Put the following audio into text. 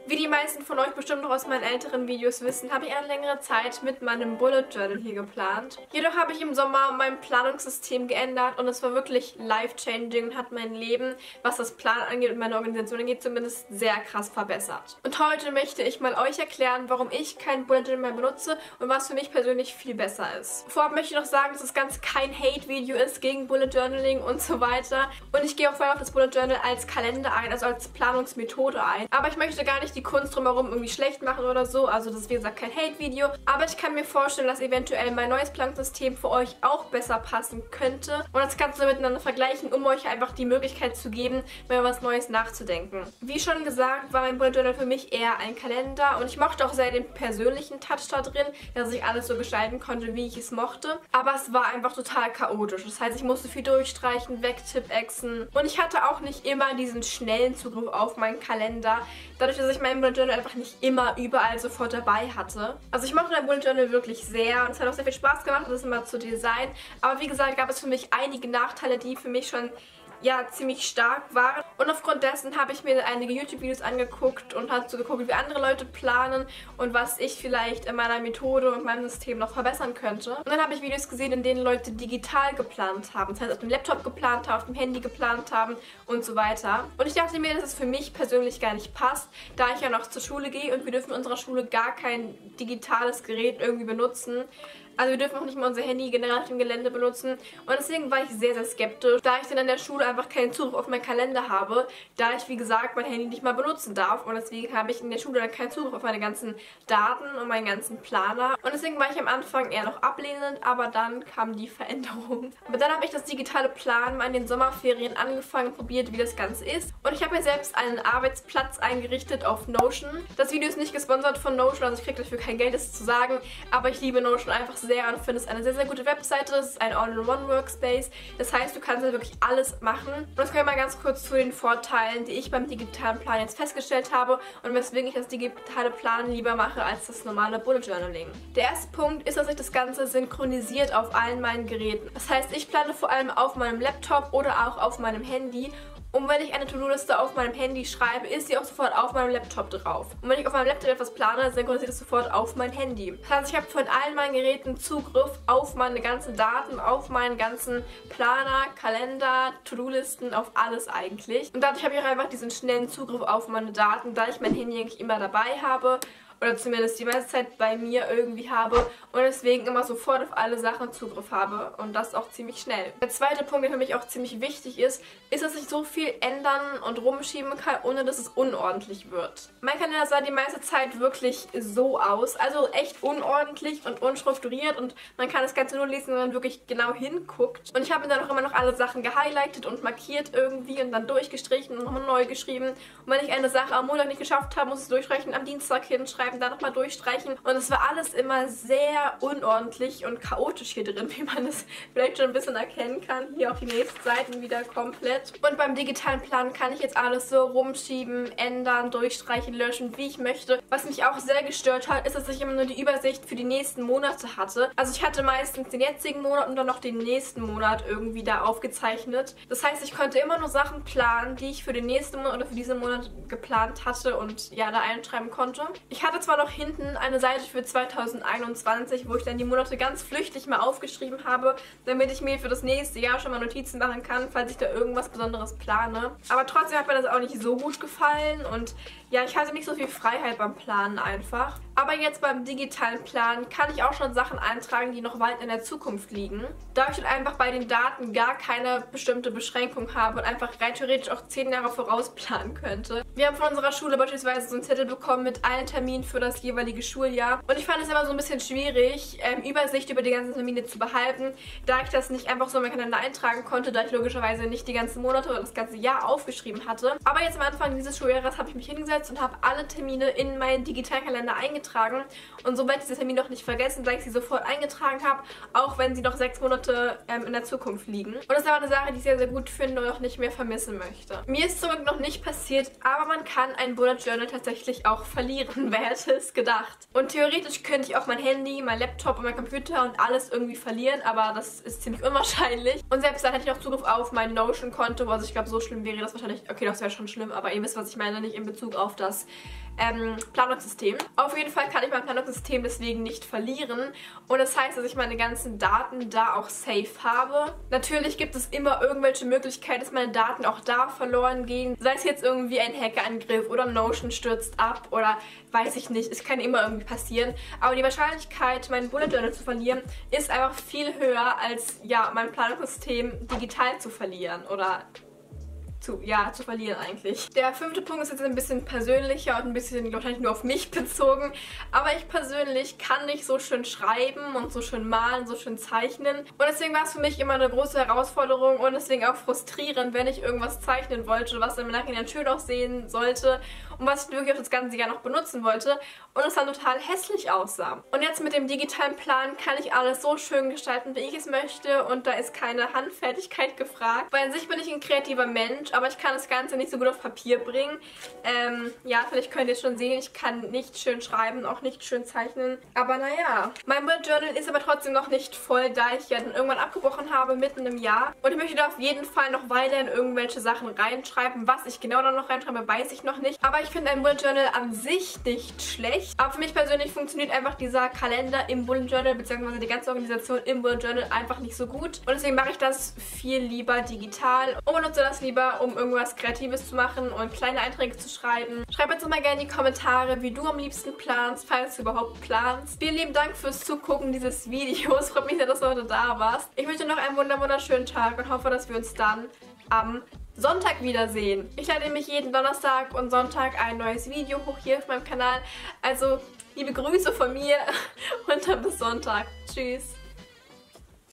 Wie die meisten von euch bestimmt noch aus meinen älteren Videos wissen, habe ich eine längere Zeit mit meinem Bullet Journal hier geplant. Jedoch habe ich im Sommer mein Planungssystem geändert und es war wirklich life-changing und hat mein Leben, was das Plan angeht und meine Organisation angeht, zumindest sehr krass verbessert. Und heute möchte ich mal euch erklären, warum ich kein Bullet Journal mehr benutze und was für mich persönlich viel besser ist. Vorab möchte ich noch sagen, dass das Ganze kein Hate-Video ist gegen Bullet Journaling und so weiter. Und ich gehe auch vorher auf das Bullet Journal als Kalender ein, also als Planungsmethode ein. Aber ich möchte gar nicht die Kunst drumherum irgendwie schlecht machen oder so. Also das ist wie gesagt kein Hate-Video. Aber ich kann mir vorstellen, dass eventuell mein neues Planungssystem für euch auch besser passen könnte. Und das Ganze miteinander vergleichen, um euch einfach die Möglichkeit zu geben, mal was Neues nachzudenken. Wie schon gesagt, war mein Bullet Journal für mich eher ein Kalender. Und ich mochte auch sehr den persönlichen Touch da drin, dass ich alles so gestalten konnte, wie ich es mochte. Aber es war einfach total chaotisch. Das heißt, ich musste viel durchstreichen, wegtippexen. Und ich hatte auch nicht immer diesen schnellen Zugriff auf meinen Kalender. Dadurch, dass ich mein Bullet Journal einfach nicht immer überall sofort dabei hatte. Also ich mochte mein Bullet Journal wirklich sehr und es hat auch sehr viel Spaß gemacht, das immer zu designen. Aber wie gesagt, gab es für mich einige Nachteile, die für mich schon ziemlich stark waren. Und aufgrund dessen habe ich mir einige YouTube-Videos angeguckt und habe so geguckt, wie andere Leute planen und was ich vielleicht in meiner Methode und meinem System noch verbessern könnte. Und dann habe ich Videos gesehen, in denen Leute digital geplant haben. Das heißt, auf dem Laptop geplant haben, auf dem Handy geplant haben und so weiter. Und ich dachte mir, dass es für mich persönlich gar nicht passt, da ich ja noch zur Schule gehe und wir dürfen in unserer Schule gar kein digitales Gerät irgendwie benutzen. Also wir dürfen auch nicht mal unser Handy generell auf dem Gelände benutzen. Und deswegen war ich sehr, sehr skeptisch, da ich dann in der Schule einfach keinen Zugriff auf meinen Kalender habe, da ich, wie gesagt, mein Handy nicht mal benutzen darf. Und deswegen habe ich in der Schule dann keinen Zugriff auf meine ganzen Daten und meinen ganzen Planer. Und deswegen war ich am Anfang eher noch ablehnend, aber dann kam die Veränderung. Aber dann habe ich das digitale Planen mal in den Sommerferien angefangen, probiert, wie das Ganze ist. Und ich habe mir selbst einen Arbeitsplatz eingerichtet auf Notion. Das Video ist nicht gesponsert von Notion, also ich kriege dafür kein Geld, das zu sagen. Aber ich liebe Notion einfach sehr und finde es eine sehr, sehr gute Webseite. Es ist ein All-in-One-Workspace. Das heißt, du kannst halt wirklich alles machen. Und das kommen wir mal ganz kurz zu den Vorteilen, die ich beim digitalen Plan jetzt festgestellt habe und weswegen ich das digitale Planen lieber mache als das normale Bullet Journaling. Der erste Punkt ist, dass sich das Ganze synchronisiert auf allen meinen Geräten. Das heißt, ich plane vor allem auf meinem Laptop oder auch auf meinem Handy. Und wenn ich eine To-Do-Liste auf meinem Handy schreibe, ist sie auch sofort auf meinem Laptop drauf. Und wenn ich auf meinem Laptop etwas plane, synchronisiert es sofort auf mein Handy. Das heißt, ich habe von allen meinen Geräten Zugriff auf meine ganzen Daten, auf meinen ganzen Planer, Kalender, To-Do-Listen, auf alles eigentlich. Und dadurch habe ich auch einfach diesen schnellen Zugriff auf meine Daten, da ich mein Handy eigentlich immer dabei habe. Oder zumindest die meiste Zeit bei mir irgendwie habe und deswegen immer sofort auf alle Sachen Zugriff habe und das auch ziemlich schnell. Der zweite Punkt, der für mich auch ziemlich wichtig ist, dass ich so viel ändern und rumschieben kann, ohne dass es unordentlich wird. Mein Kalender sah die meiste Zeit wirklich so aus, also echt unordentlich und unstrukturiert und man kann das Ganze nur lesen, wenn man wirklich genau hinguckt. Und ich habe mir dann auch immer noch alle Sachen gehighlightet und markiert irgendwie und dann durchgestrichen und nochmal neu geschrieben. Und wenn ich eine Sache am Montag nicht geschafft habe, muss ich es durchstreichen, am Dienstag hinschreiben, dann nochmal durchstreichen. Und es war alles immer sehr unordentlich und chaotisch hier drin, wie man es vielleicht schon ein bisschen erkennen kann. Hier auf die nächsten Seiten wieder komplett. Und beim digitalen Plan kann ich jetzt alles so rumschieben, ändern, durchstreichen, löschen, wie ich möchte. Was mich auch sehr gestört hat, ist, dass ich immer nur die Übersicht für die nächsten Monate hatte. Also ich hatte meistens den jetzigen Monat und dann noch den nächsten Monat irgendwie da aufgezeichnet. Das heißt, ich konnte immer nur Sachen planen, die ich für den nächsten Monat oder für diesen Monat geplant hatte und ja, da einschreiben konnte. Ich hatte zwar noch hinten eine Seite für 2021, wo ich dann die Monate ganz flüchtig mal aufgeschrieben habe, damit ich mir für das nächste Jahr schon mal Notizen machen kann, falls ich da irgendwas Besonderes plane. Aber trotzdem hat mir das auch nicht so gut gefallen und ja, ich hatte nicht so viel Freiheit beim Planen einfach. Aber jetzt beim digitalen Plan kann ich auch schon Sachen eintragen, die noch weit in der Zukunft liegen. Da ich dann einfach bei den Daten gar keine bestimmte Beschränkung habe und einfach rein theoretisch auch 10 Jahre voraus planen könnte. Wir haben von unserer Schule beispielsweise so einen Zettel bekommen mit allen Terminen für das jeweilige Schuljahr. Und ich fand es immer so ein bisschen schwierig, Übersicht über die ganzen Termine zu behalten, da ich das nicht einfach so in meinen Kalender eintragen konnte, da ich logischerweise nicht die ganzen Monate oder das ganze Jahr aufgeschrieben hatte. Aber jetzt am Anfang dieses Schuljahres habe ich mich hingesetzt und habe alle Termine in meinen Digitalkalender eingetragen. Und so werde ich diese Termine noch nicht vergessen, da ich sie sofort eingetragen habe, auch wenn sie noch 6 Monate in der Zukunft liegen. Und das ist aber eine Sache, die ich sehr, sehr gut finde und auch nicht mehr vermissen möchte. Mir ist zurück noch nicht passiert, aber man kann ein Bullet Journal tatsächlich auch verlieren. Wer hätte hätte es gedacht? Und theoretisch könnte ich auch mein Handy, mein Laptop und mein Computer und alles irgendwie verlieren, aber das ist ziemlich unwahrscheinlich. Und selbst dann hätte ich noch Zugriff auf mein Notion-Konto, also ich glaube, so schlimm wäre das wahrscheinlich. Okay, das wäre schon schlimm, aber ihr wisst, was ich meine, nicht in Bezug auf das Planungssystem. Auf jeden Fall kann ich mein Planungssystem deswegen nicht verlieren und das heißt, dass ich meine ganzen Daten da auch safe habe. Natürlich gibt es immer irgendwelche Möglichkeiten, dass meine Daten auch da verloren gehen. Sei es jetzt irgendwie ein Hackerangriff oder Notion stürzt ab oder weiß ich nicht. Es kann immer irgendwie passieren. Aber die Wahrscheinlichkeit, mein Bullet Journal zu verlieren, ist einfach viel höher als ja mein Planungssystem digital zu verlieren oder zu verlieren eigentlich. Der 5. Punkt ist jetzt ein bisschen persönlicher und ein bisschen wahrscheinlich nur auf mich bezogen, aber ich persönlich kann nicht so schön schreiben und so schön malen, so schön zeichnen und deswegen war es für mich immer eine große Herausforderung und deswegen auch frustrierend, wenn ich irgendwas zeichnen wollte, was im Nachhinein schön aussehen sollte und was ich wirklich auch das ganze Jahr noch benutzen wollte und es dann total hässlich aussah. Und jetzt mit dem digitalen Plan kann ich alles so schön gestalten, wie ich es möchte und da ist keine Handfertigkeit gefragt, weil an sich bin ich ein kreativer Mensch, aber ich kann das Ganze nicht so gut auf Papier bringen. Ja, vielleicht könnt ihr schon sehen, ich kann nicht schön schreiben, auch nicht schön zeichnen. Aber naja, mein Bullet Journal ist aber trotzdem noch nicht voll, da ich ja dann irgendwann abgebrochen habe, mitten im Jahr. Und ich möchte da auf jeden Fall noch weiter in irgendwelche Sachen reinschreiben. Was ich genau da noch reinschreibe, weiß ich noch nicht. Aber ich finde ein Bullet Journal an sich nicht schlecht. Aber für mich persönlich funktioniert einfach dieser Kalender im Bullet Journal, beziehungsweise die ganze Organisation im Bullet Journal einfach nicht so gut. Und deswegen mache ich das viel lieber digital und benutze das lieber, um irgendwas Kreatives zu machen und kleine Einträge zu schreiben. Schreib jetzt mal gerne in die Kommentare, wie du am liebsten planst, falls du überhaupt planst. Vielen lieben Dank fürs Zugucken dieses Videos. Freut mich sehr, dass du heute da warst. Ich wünsche dir noch einen wunderschönen Tag und hoffe, dass wir uns dann am Sonntag wiedersehen. Ich lade nämlich jeden Donnerstag und Sonntag ein neues Video hoch hier auf meinem Kanal. Also liebe Grüße von mir und dann bis Sonntag. Tschüss.